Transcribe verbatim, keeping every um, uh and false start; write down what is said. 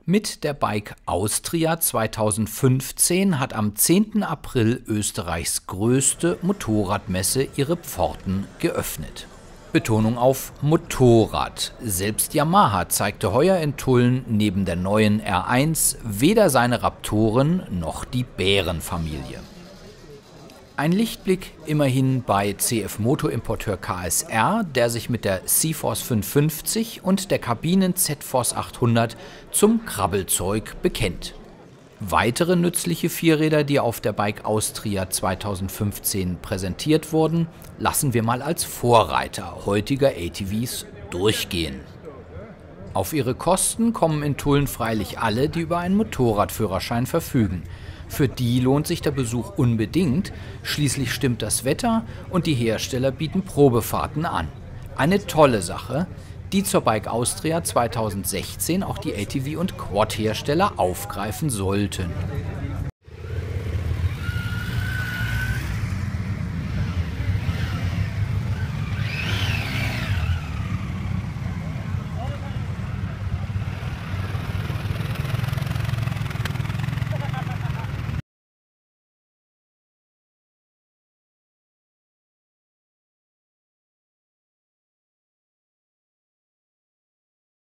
Mit der Bike Austria zweitausendfünfzehn hat am zehnten April Österreichs größte Motorradmesse ihre Pforten geöffnet. Betonung auf Motorrad. Selbst Yamaha zeigte heuer in Tulln neben der neuen R eins weder seine Raptoren noch die Bärenfamilie. Ein Lichtblick immerhin bei C F Moto-Importeur K S R, der sich mit der C-Force fünfhundertfünfzig und der Kabinen Z-Force achthundert zum Krabbelzeug bekennt. Weitere nützliche Vierräder, die auf der Bike Austria zweitausendfünfzehn präsentiert wurden, lassen wir mal als Vorreiter heutiger A T Vs durchgehen. Auf ihre Kosten kommen in Tulln freilich alle, die über einen Motorradführerschein verfügen. Für die lohnt sich der Besuch unbedingt, schließlich stimmt das Wetter und die Hersteller bieten Probefahrten an. Eine tolle Sache, die zur Bike Austria zweitausendsechzehn auch die A T V- und Quad-Hersteller aufgreifen sollten.